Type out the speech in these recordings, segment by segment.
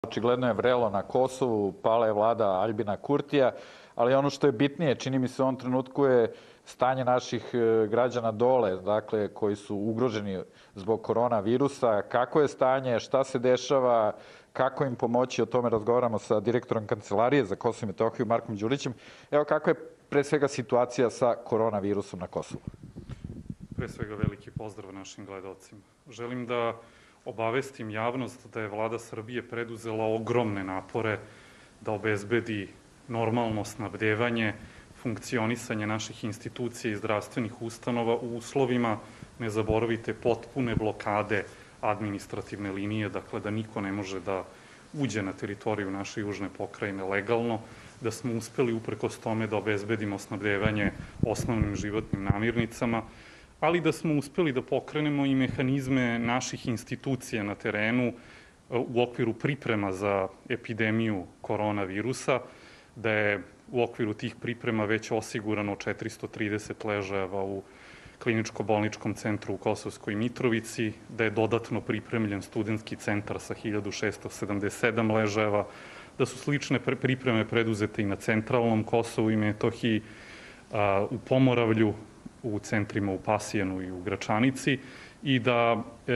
Očigledno je vrelo na Kosovu, pala je vlada Aljbina Kurtija, ali ono što je bitnije, čini mi se u ovom trenutku je stanje naših građana dole, dakle, koji su ugroženi zbog koronavirusa. Kako je stanje, šta se dešava, kako im pomoći, o tome razgovaramo sa direktorom Kancelarije za Kosovo i Metohiju, Markom Đurićem. Evo, kakva je pre svega situacija sa koronavirusom na Kosovu? Pre svega veliki pozdrav našim gledalcima. Želim da obavestim javnost da je Vlada Srbije preduzela ogromne napore da obezbedi normalno snabdevanje, funkcionisanje naših institucija i zdravstvenih ustanova u uslovima, ne zaboravite, potpune blokade administrativne linije, dakle da niko ne može da uđe na teritoriju naše južne pokrajine legalno, da smo uspeli uprkos tome da obezbedimo snabdevanje osnovnim životnim namirnicama, ali da smo uspeli da pokrenemo i mehanizme naših institucija na terenu u okviru priprema za epidemiju koronavirusa, da je u okviru tih priprema već osigurano 430 ležajeva u kliničko-bolničkom centru u Kosovskoj Mitrovici, da je dodatno pripremljen studentski centar sa 1677 ležajeva, da su slične pripreme preduzete i na centralnom Kosovu i Metohiji, u Pomoravlju, u centrima u Pasijanu i u Gračanici i da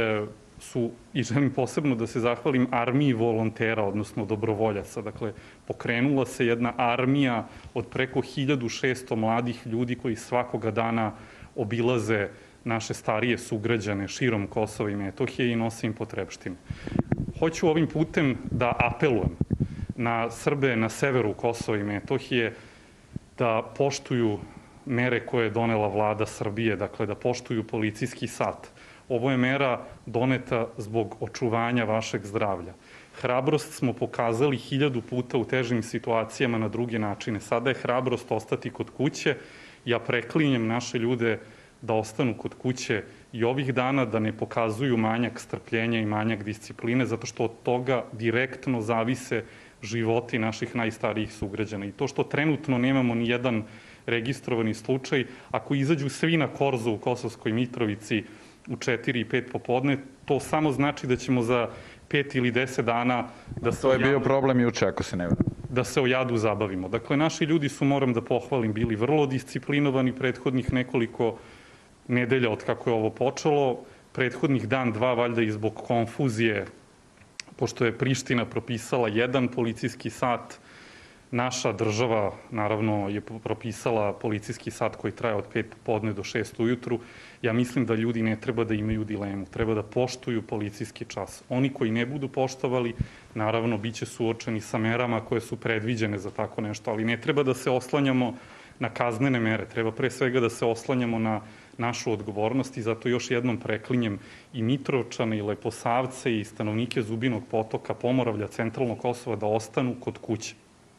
i želim posebno da se zahvalim armiji volontera, odnosno dobrovoljaca. Dakle, pokrenula se jedna armija od preko 1600 mladih ljudi koji svakoga dana obilaze naše starije sugrađane širom Kosova i Metohije i nose im potrepštine. Hoću ovim putem da apelujem na Srbe na severu Kosova i Metohije da poštuju mere koje je donela Vlada Srbije, dakle da poštuju policijski sat. Ovo je mera doneta zbog očuvanja vašeg zdravlja. Hrabrost smo pokazali 1000 puta u težim situacijama na druge načine. Sada je hrabrost ostati kod kuće. Ja preklinjem naše ljude da ostanu kod kuće i ovih dana, da ne pokazuju manjak strpljenja i manjak discipline, zato što od toga direktno zavise životi naših najstarijih sugrađana. I to što trenutno nemamo ni jedan registrovani slučaj, ako izađu svi na korzo u Kosovskoj Mitrovici u 4 i 5 popodne, to samo znači da ćemo za 5 ili 10 dana to je bio problem juče, ako se ne varam, da se o jadu zabavimo. Dakle, naši ljudi su, moram da pohvalim, bili vrlo disciplinovani prethodnih nekoliko nedelja od kako je ovo počelo. Prethodnih dan, dva, valjda i zbog konfuzije, pošto je Priština propisala jedan policijski sat, naša država, naravno, je propisala policijski sat koji traje od 5 popodne do 6 ujutru. Ja mislim da ljudi ne treba da imaju dilemu, treba da poštuju policijski čas. Oni koji ne budu poštovali, naravno, bit će suočeni sa merama koje su predviđene za tako nešto, ali ne treba da se oslanjamo na kaznene mere, treba pre svega da se oslanjamo na našu odgovornost i zato još jednom preklinjem i Mitrovčane i Leposavce i stanovnike Zubinog Potoka, Pomoravlja, centralnog Kosova da ostanu kod kuće.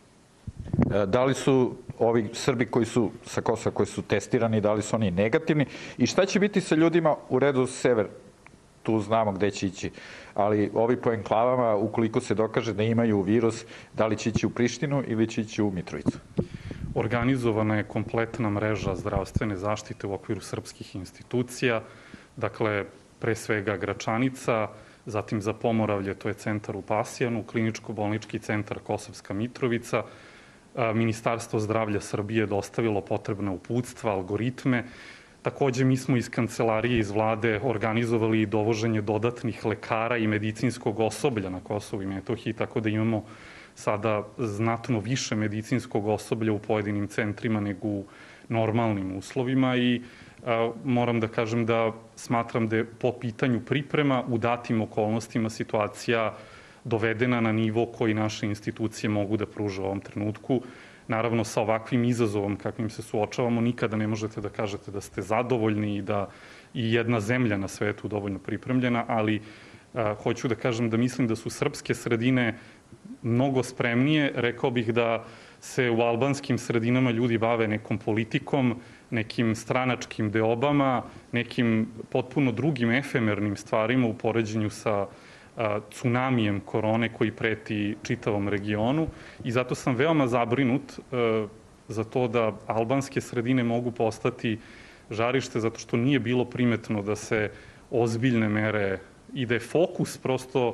Da li su ovi Srbi koji su sa Kosova, koji su testirani, da li su oni negativni i šta će biti sa ljudima u redu sever? Tu znamo gde će ići, ali ovi po enklavama, ukoliko se dokaže da imaju virus, da li će ići u Prištinu ili će ići u Mitrovicu? Organizovana je kompletna mreža zdravstvene zaštite u okviru srpskih institucija, dakle, pre svega Gračanica, zatim za Pomoravlje, to je centar u Pasijanu, kliničko-bolnički centar Kosovska Mitrovica. Ministarstvo zdravlja Srbije je dostavilo potrebna uputstva, algoritme. Takođe, mi smo iz Kancelarije, iz Vlade organizovali i dovoženje dodatnih lekara i medicinskog osoblja na Kosovu i Metohiji, tako da imamo sada znatno više medicinskog osoblja u pojedinim centrima nego u normalnim uslovima i moram da kažem da smatram da je po pitanju priprema u datim okolnostima situacija dovedena na nivo koji naše institucije mogu da pruže u ovom trenutku. Naravno, sa ovakvim izazovom kakvim se suočavamo, nikada ne možete da kažete da ste zadovoljni i da i jedna zemlja na svetu dovoljno pripremljena, ali hoću da kažem da mislim da su srpske sredine mnogo spremnije. Rekao bih da se u albanskim sredinama ljudi bave nekom politikom, nekim stranačkim deobama, nekim potpuno drugim efemernim stvarima u poređenju sa tsunamijem korone koji preti čitavom regionu i zato sam veoma zabrinut za to da albanske sredine mogu postati žarište zato što nije bilo primetno da se ozbiljne mere i da je fokus prosto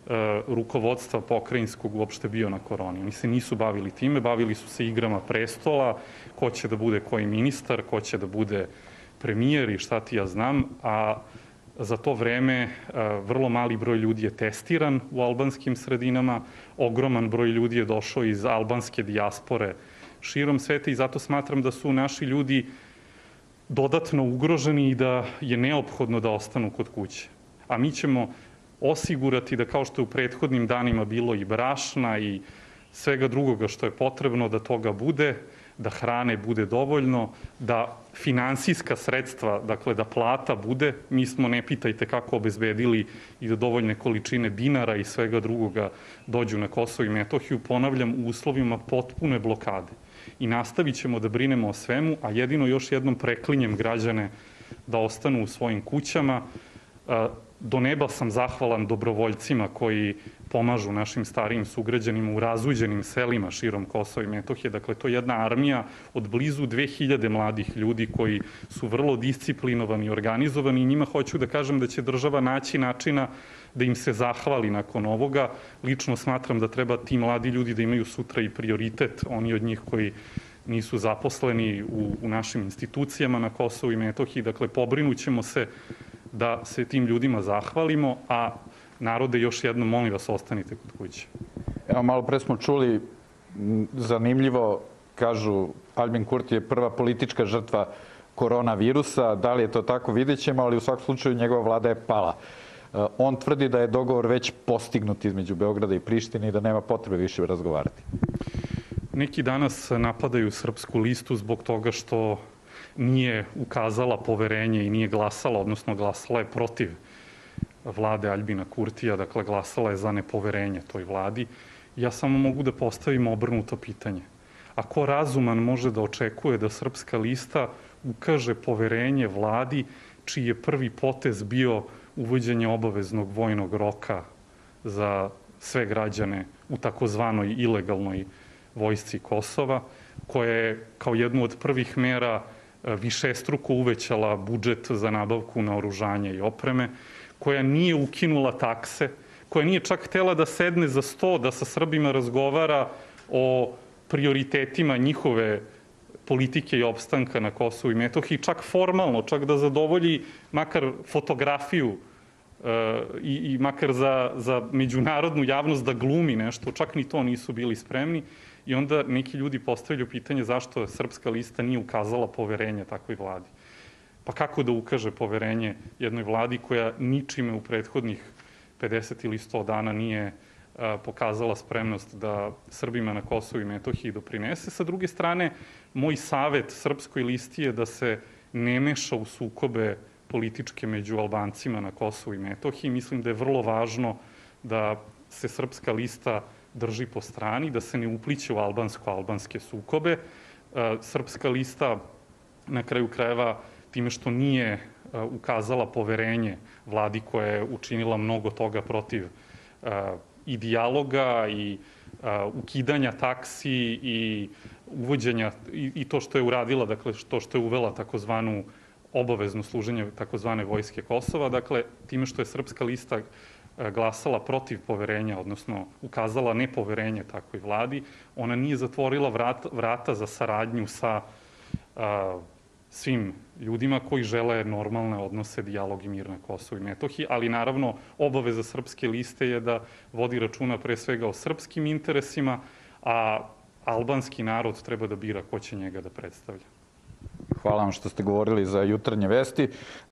rukovodstva pokrajinskog uopšte bio na koroni. Oni se nisu bavili time, bavili su se igrama prestola, ko će da bude koji ministar, ko će da bude premijer i šta ti ja znam, a za to vreme vrlo mali broj ljudi je testiran u albanskim sredinama, ogroman broj ljudi je došao iz albanske dijaspore širom sveta i zato smatram da su naši ljudi dodatno ugroženi i da je neophodno da ostanu kod kuće. A mi ćemo osigurati da, kao što je u prethodnim danima bilo i brašna i svega drugoga što je potrebno, da toga bude, da hrane bude dovoljno, da finansijska sredstva, dakle da plata bude, mi smo, ne pitajte kako, obezbedili i da dovoljne količine dinara i svega drugoga dođu na Kosovo i Metohiju, ponavljam, u uslovima potpune blokade. I nastavit ćemo da brinemo o svemu, a jedino još jednom preklinjem građane da ostanu u svojim kućama. Do neba sam zahvalan dobrovoljcima koji pomažu našim starijim sugrađanima u razuđenim selima širom Kosova i Metohije. Dakle, to je jedna armija od blizu 2000 mladih ljudi koji su vrlo disciplinovani i organizovani i njima hoću da kažem da će država naći načina da im se zahvali nakon ovoga. Lično smatram da treba ti mladi ljudi da imaju sutra i prioritet, oni od njih koji nisu zaposleni u našim institucijama na Kosovu i Metohiji. Dakle, pobrinućemo se da se tim ljudima zahvalimo, a narode, još jednom, molim vas, ostanite kod kuće. Evo, malo pre smo čuli, zanimljivo, kažu, Aljbin Kurti je prva politička žrtva koronavirusa. Da li je to tako, vidjet ćemo, ali u svakom slučaju njegova vlada je pala. On tvrdi da je dogovor već postignut između Beograda i Prištine i da nema potrebe više razgovarati. Neki danas napadaju Srpsku listu zbog toga što nije ukazala poverenje i nije glasala, odnosno glasala je protiv vlade Aljbina Kurtija, dakle glasala je za nepoverenje toj vladi. Ja samo mogu da postavim obrnuto pitanje. A ko razuman može da očekuje da Srpska lista ukaže poverenje vladi čiji je prvi potez bio uvođenje obaveznog vojnog roka za sve građane u takozvanoj ilegalnoj vojsci Kosova, koja je kao jednu od prvih mera višestruko uvećala budžet za nabavku naoružanja i opreme, koja nije ukinula takse, koja nije čak htela da sedne za sto, da sa Srbima razgovara o prioritetima njihove politike i opstanka na Kosovu i Metohiji, čak formalno, čak da zadovolji makar fotografiju i makar za međunarodnu javnost da glumi nešto, čak ni to nisu bili spremni. I onda neki ljudi postavljaju pitanje zašto Srpska lista nije ukazala poverenje takvoj vladi. Pa kako da ukaže poverenje jednoj vladi koja ničime u prethodnih 50 ili 100 dana nije pokazala spremnost da Srbima na Kosovu i Metohiji doprinese. Sa druge strane, moj savet Srpskoj listi je da se ne meša u sukobe političke među Albancima na Kosovu i Metohiji. Mislim da je vrlo važno da se Srpska lista drži po strani, da se ne upliće u albansko-albanske sukobe. Srpska lista, na kraju krajeva, time što nije ukazala poverenje vladi koja je učinila mnogo toga protiv i dijaloga i ukidanja taksi i uvođenja, i to što je uradila, dakle, to što je uvela takozvanu obavezno služenje takozvane vojske Kosova, dakle, time što je Srpska lista glasala protiv poverenja, odnosno ukazala nepoverenje takvoj vladi, ona nije zatvorila vrata za saradnju sa svim ljudima koji žele normalne odnose, dijalog i mir na Kosovu i Metohiji, ali naravno obaveza Srpske liste je da vodi računa pre svega o srpskim interesima, a albanski narod treba da bira ko će njega da predstavlja. Hvala vam što ste govorili za Jutarnje vesti.